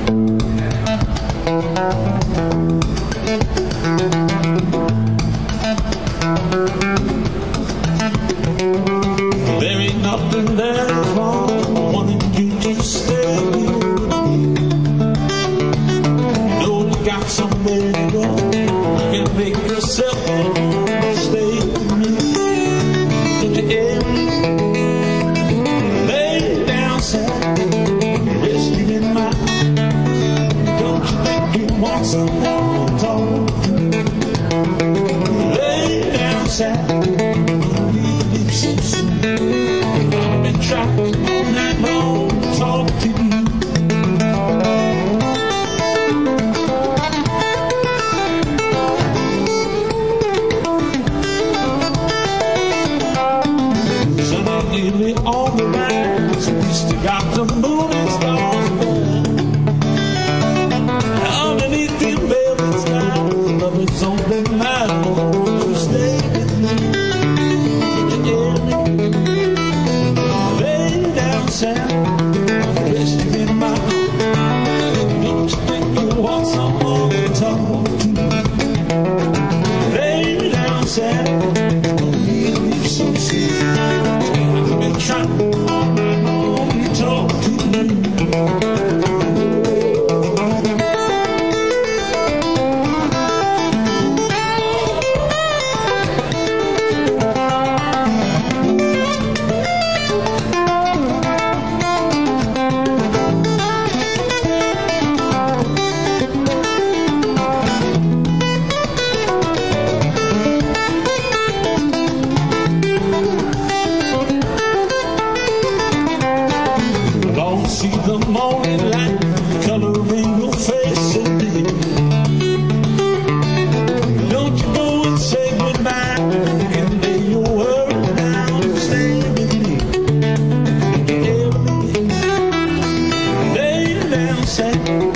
There ain't nothing that's wrong wanting you to stay with me. Know you got somewhere to go, you can make yourself stay with me. Don't you ever lay down sad, rest you in my arms. Don't you think you want someone to talk to? Lay down sad, so soon. I've been trying all night long to talk to you. Sun ain't nearly on the rise, we still got the moon and stars there. Underneath the velvet skies, love is on the night. So stay with me. Rest you in my arms. Don't you think you want someone to talk to? Lay down sad, don't leave so soon. I've been trying all night long to talk to you. See the morning light coloring your face so deep. Don't you go and say goodbye and lay your world down. Stay with me. Don't you ever lay down sad.